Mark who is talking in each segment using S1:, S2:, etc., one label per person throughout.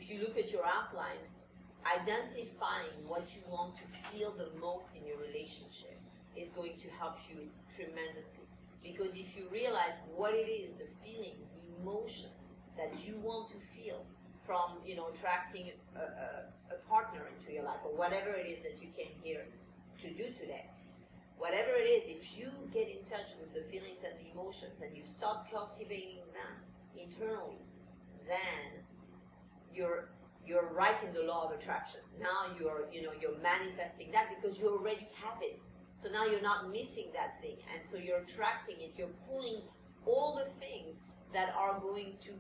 S1: if you look at your outline, identifying what you want to feel the most in your relationship is going to help you tremendously. Because if you realize what it is, the feeling, the emotion that you want to feel from, you know, attracting a partner into your life, or whatever it is that you came here to do today, whatever it is, if you get in touch with the feelings and the emotions and you start cultivating them internally, then you're right in the law of attraction. Now you're manifesting that because you already have it. So now you're not missing that thing, and so you're attracting it. You're pulling all the things that are going to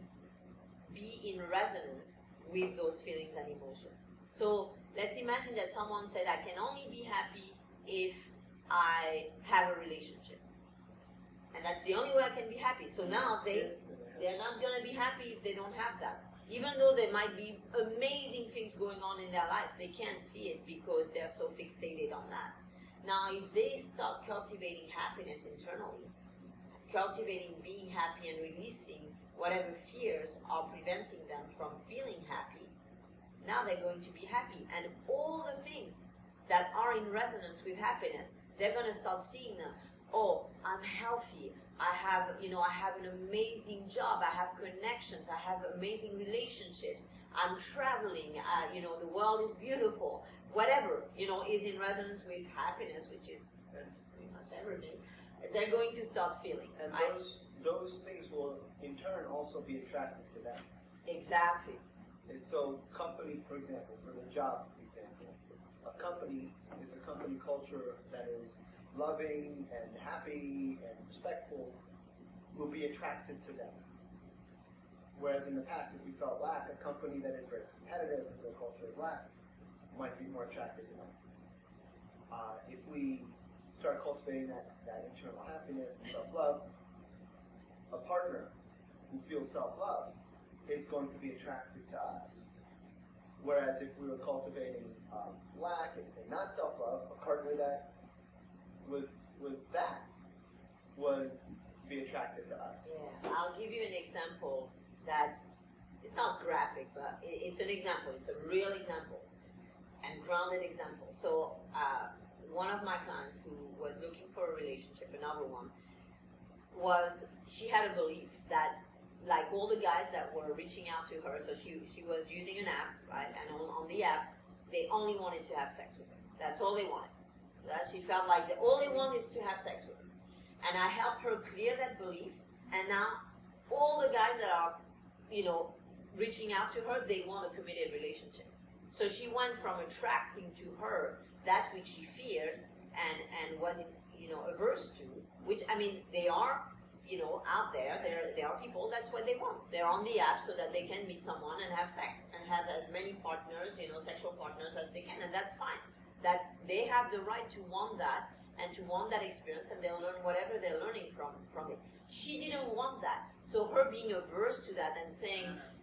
S1: be in resonance with those feelings and emotions. So let's imagine that someone said, I can only be happy if I have a relationship. And that's the only way I can be happy. So now they're not going to be happy if they don't have that. Even though there might be amazing things going on in their lives, they can't see it because they're so fixated on that. Now, if they start cultivating happiness internally, cultivating being happy and releasing whatever fears are preventing them from feeling happy, now they're going to be happy. And all the things that are in resonance with happiness, they're going to start seeing them. Oh, I'm healthy. I have an amazing job. I have connections. I have amazing relationships. I'm traveling. The world is beautiful. Whatever, is in resonance with happiness, which is pretty much everything, they're going to start feeling.
S2: And those things will, in turn, also be attracted to them.
S1: Exactly.
S2: And so, company, for example, for the job, for example, a company with a company culture that is loving and happy and respectful will be attracted to them. Whereas in the past, if we felt lack, a company that is very competitive with the culture of lack might be more attracted to them. If we start cultivating that internal happiness and self-love, a partner who feels self-love is going to be attracted to us. Whereas if we were cultivating lack and not self-love, a partner that was that would be attracted to us.
S1: Yeah, I'll give you an example it's not graphic, but it's an example. It's a real example and grounded example. So one of my clients who was looking for a relationship, another one, she had a belief that, like all the guys that were reaching out to her, so she was using an app, right? And on the app, they only wanted to have sex with her. That's all they wanted. That she felt like all they want is to have sex with her. And I helped her clear that belief, and now all the guys that are, reaching out to her, they want a committed relationship. So she went from attracting to her that which she feared and was, averse to, which, they are, out there. There are people, that's what they want. They're on the app so that they can meet someone and have sex and have as many partners, sexual partners as they can, and that's fine. That they have the right to want that and to want that experience, and they'll learn whatever they're learning from it. She didn't want that. So her being averse to that and saying,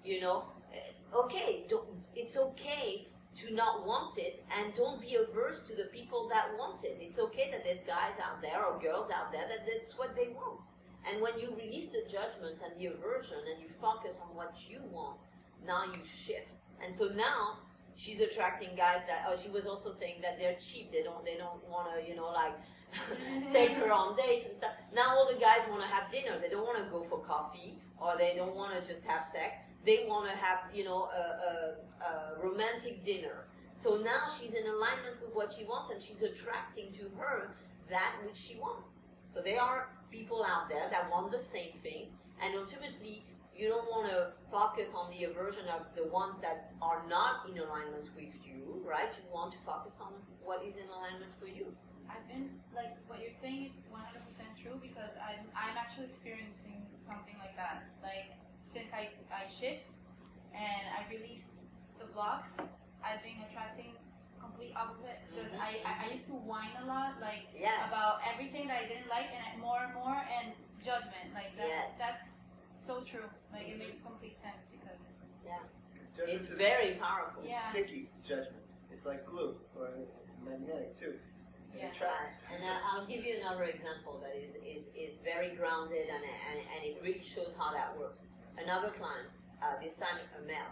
S1: okay, it's okay to not want it, and don't be averse to the people that want it. It's okay that there's guys out there or girls out there that's what they want. And when you release the judgment and the aversion and you focus on what you want, now you shift. And so now she's attracting guys that, she was also saying that they're cheap. They don't want to, take her on dates and stuff. Now all the guys want to have dinner. They don't want to go for coffee, or they don't want to just have sex. They want to have, a romantic dinner. So now she's in alignment with what she wants, and she's attracting to her that which she wants. So there are people out there that want the same thing, and ultimately you don't want to focus on the aversion of the ones that are not in alignment with you, right? You want to focus on what is in alignment for you.
S3: I've been, what you're saying is 100% true, because I'm actually experiencing something like that. Since I shift and I released the blocks, I've been attracting complete opposite, because I used to whine a lot, about everything that I didn't like, and more and more, and judgment. That's so true. It makes complete sense, because
S1: it's very powerful.
S2: It's sticky judgment. It's like glue, or magnetic too. It attracts.
S1: And I'll give you another example that is very grounded, and it really shows how that works. Another client, this time a male,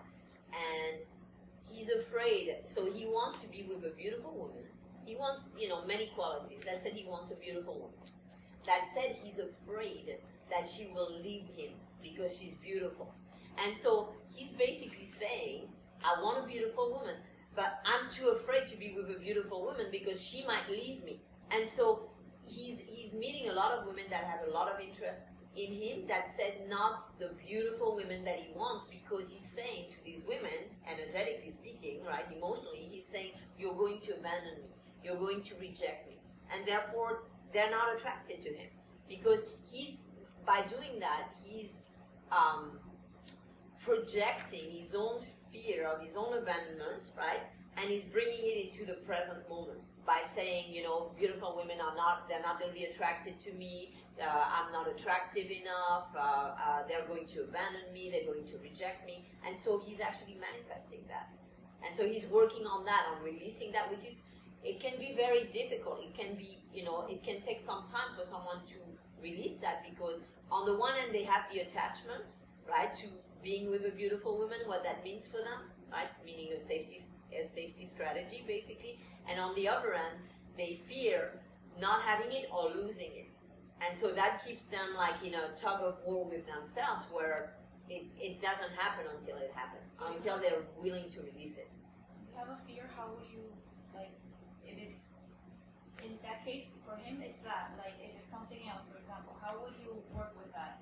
S1: and he's afraid. So he wants to be with a beautiful woman. He wants, many qualities. That said, he wants a beautiful woman. That said, he's afraid that she will leave him because she's beautiful. And so he's basically saying, I want a beautiful woman, but I'm too afraid to be with a beautiful woman because she might leave me. And so he's meeting a lot of women that have a lot of interest in him, that said not the beautiful women that he wants, because he's saying to these women, energetically speaking, right, emotionally, he's saying, you're going to abandon me, you're going to reject me. And therefore, they're not attracted to him. Because by doing that, he's projecting his own fear of his own abandonment, right? And he's bringing it into the present moment by saying, beautiful women they're not going to be attracted to me, I'm not attractive enough, they're going to abandon me, they're going to reject me. And so he's actually manifesting that. And so he's working on that, on releasing that, which is, it can be very difficult. It can be, it can take some time for someone to release that, because on the one hand, they have the attachment, right, to being with a beautiful woman, what that means for them, right, meaning a safety strategy, basically. And on the other hand, they fear not having it or losing it. And so that keeps them like in a tug of war with themselves, where it doesn't happen until it happens, until they're willing to release it.
S3: If you have a fear, how would you, if it's, in that case, for him, it's that, if it's something else, for example, how would you work with that?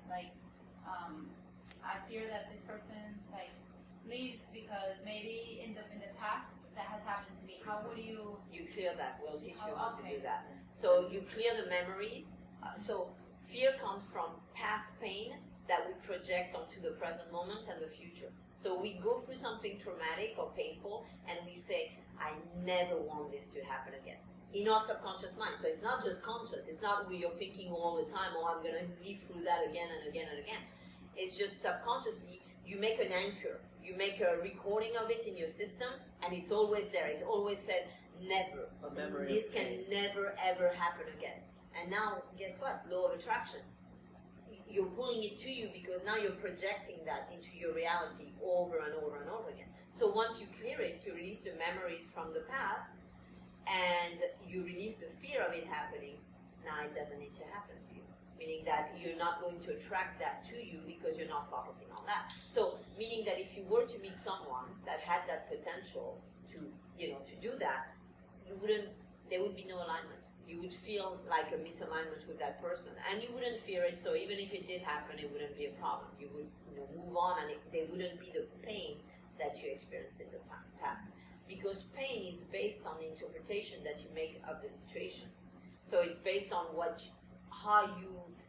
S3: I fear that this person, leaves because maybe in the past that has happened to me. How would you...
S1: You clear that. We'll teach you how to do that. So you clear the memories. So fear comes from past pain that we project onto the present moment and the future. So we go through something traumatic or painful and we say, I never want this to happen again. In our subconscious mind. So it's not just conscious. It's not where you're thinking all the time, oh, I'm going to live through that again and again and again. It's just subconsciously, you make an anchor. You make a recording of it in your system, and it's always there. It always says, never.
S2: A memory.
S1: This can never, ever happen again. And now, guess what? Law of attraction. You're pulling it to you because now you're projecting that into your reality over and over and over again. So once you clear it, you release the memories from the past, and you release the fear of it happening. Now it doesn't need to happen to you. Meaning that you're not going to attract that to you because you're not focusing on that. So, meaning that if you were to meet someone that had that potential to do that, there would be no alignment. You would feel like a misalignment with that person, and you wouldn't fear it. So even if it did happen, it wouldn't be a problem. You would move on, and there wouldn't be the pain that you experienced in the past. Because pain is based on the interpretation that you make of the situation. So it's based on how you,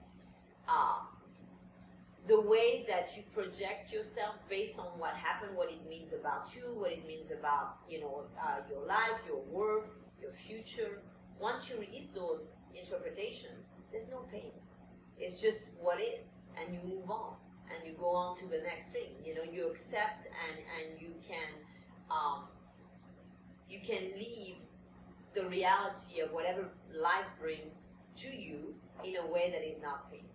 S1: the way that you project yourself based on what happened, what it means about you, what it means about, your life, your worth, your future. Once you release those interpretations, there's no pain. It's just what is, and you move on, and you go on to the next thing. You accept, and you can leave the reality of whatever life brings to you in a way that is not painful.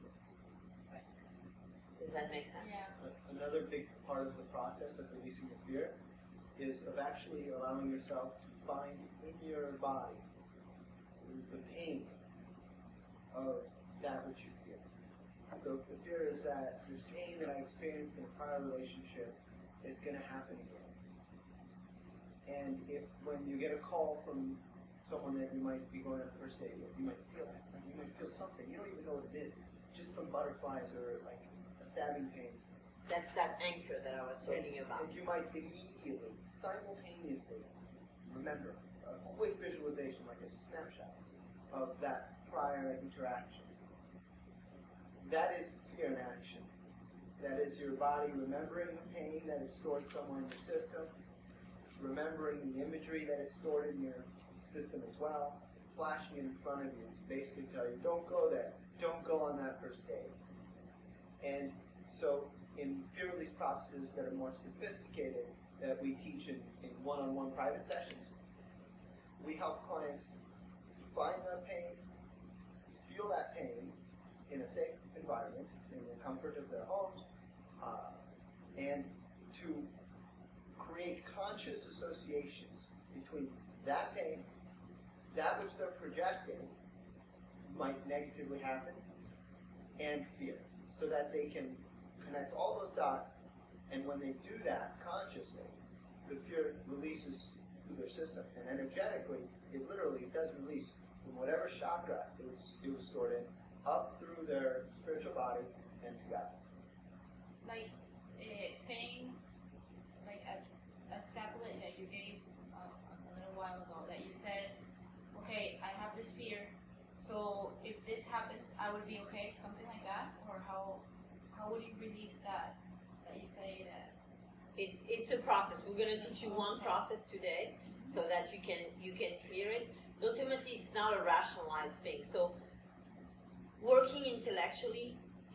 S1: Does that make sense?
S3: Yeah.
S2: Another big part of the process of releasing the fear is of actually allowing yourself to find in your body the pain of that which you fear. So the fear is that this pain that I experienced in a prior relationship is going to happen again. And if when you get a call from someone that you might be going on a first date with, you might feel that, you might feel something. You don't even know what it is. Just some butterflies or like a stabbing pain.
S1: That's that anchor that I was talking about.
S2: And you might immediately, simultaneously, remember a quick visualization, like a snapshot of that prior interaction. That is fear in action. That is your body remembering the pain that it stored somewhere in your system, remembering the imagery that it stored in your system as well, flashing it in front of you to basically tell you, don't go there, don't go on that first date. And so in fear release processes that are more sophisticated, that we teach in one-on-one private sessions, we help clients find that pain, feel that pain in a safe environment, in the comfort of their homes, and to made conscious associations between that pain, that which they're projecting might negatively happen, and fear, so that they can connect all those dots, and when they do that consciously, the fear releases through their system, and energetically, it literally does release from whatever chakra it was stored in, up through their spiritual body and to God.
S3: Like saying, like an example that you gave a little while ago, that you said, okay, I have this fear, so if this happens, I would be okay, something like that, or how would you release that you say that?
S1: It's a process. We're going to teach you one process today so that you can clear it. Ultimately, it's not a rationalized thing. So working intellectually,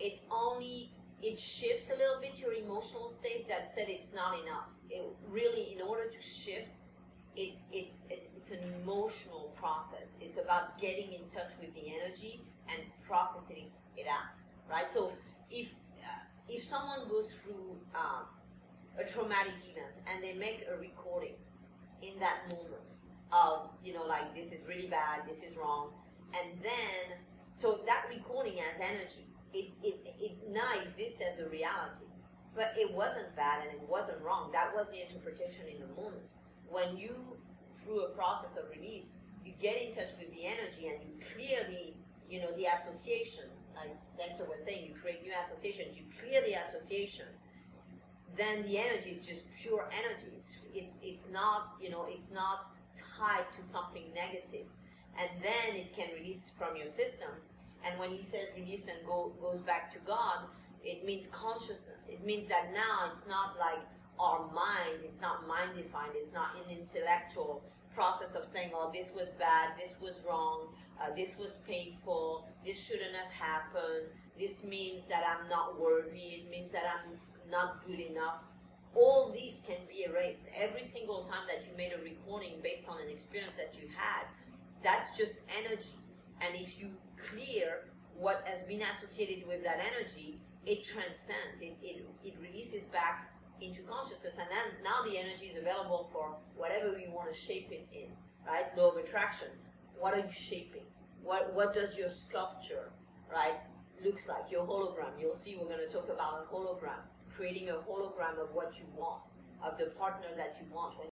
S1: it shifts a little bit your emotional state. That said, it's not enough. It really, in order to shift, it's an emotional process. It's about getting in touch with the energy and processing it out, right? So if someone goes through a traumatic event and they make a recording in that moment of, like, this is really bad, this is wrong, and then, so that recording has energy. It now exists as a reality, but it wasn't bad and it wasn't wrong. That was the interpretation in the moment. When you, through a process of release, you get in touch with the energy and you clear the association, like Dexter was saying, you create new associations, you clear the association, then the energy is just pure energy. It's not, it's not tied to something negative. And then it can release from your system. And when he says release and goes back to God, it means consciousness. It means that now it's not like our mind, it's not mind-defined, it's not an intellectual process of saying, oh, this was bad, this was wrong, this was painful, this shouldn't have happened, this means that I'm not worthy, it means that I'm not good enough. All these can be erased. Every single time that you made a recording based on an experience that you had, that's just energy. And if you clear what has been associated with that energy, it transcends, it releases back into consciousness, and then now the energy is available for whatever you want to shape it in, right? Law of attraction. What are you shaping? What does your sculpture, right, looks like? Your hologram. You'll see we're going to talk about a hologram, creating a hologram of what you want, of the partner that you want.